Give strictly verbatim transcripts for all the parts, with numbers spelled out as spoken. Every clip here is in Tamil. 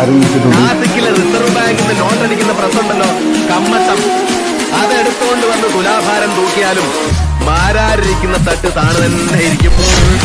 അറിയിച്ചിട്ടുണ്ട്. നാസിക്കിലെ റിസർവ് ബാങ്കിന്റെ നോട്ടടിക്കുന്ന പ്രശ്നമുണ്ടല്ലോ, കമ്മട്ടം, അതെടുത്തുകൊണ്ട് വന്ന് തുലാഭാരം തൂക്കിയാലും മാരാരിരിക്കുന്ന തട്ട് താണ് തന്നെ ഇരിക്കും.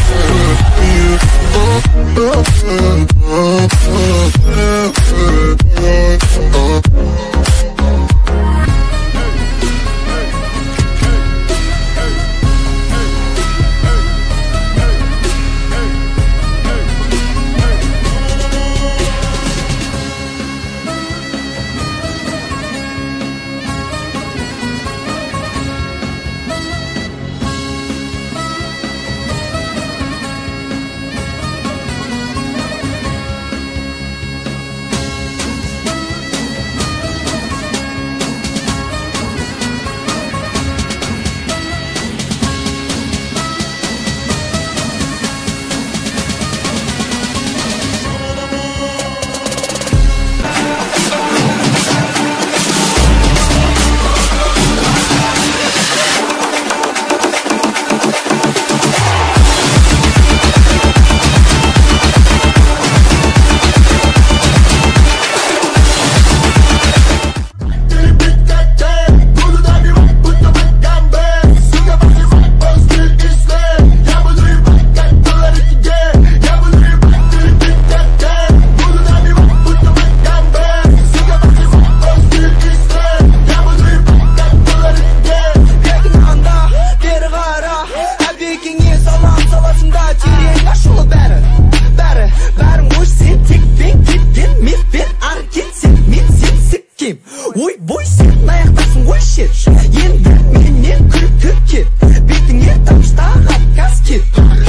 Ой, бойся, аяқтасың ғой шет. Енді менен күліп кет. Бетіңе тамшыдағы каскет.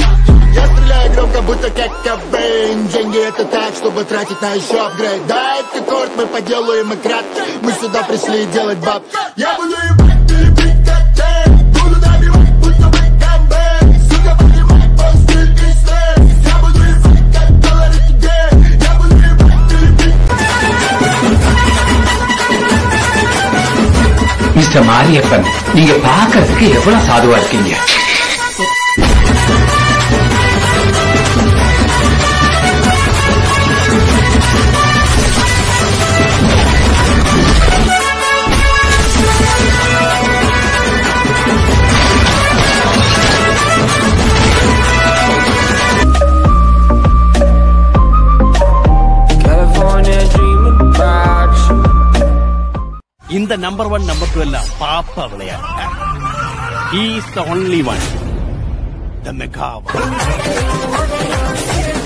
Я стреляю громко, будто как Кобейн. Деньги это так, чтобы тратить на еще апгрейд. Да, это корт, мы поделаем и кратко. Мы сюда пришли делать баб. Я буду ебать, перебить коктейль. Буду добивать, будто бы Гамбей. Сука, поднимай после и слей. Я буду ебать, как доллары тебе. Я буду ебать, перебить. மிஸ்டர் மாரியப்பன், நீங்க பாக்கிறதுக்கு எவ்வளவு சாதுவா இருக்கீங்க. இந்த நம்பர் ஒன் நம்பர் டூ எல்லாம் பாப்பா விளையாட்டு. He is the only one, the mega one.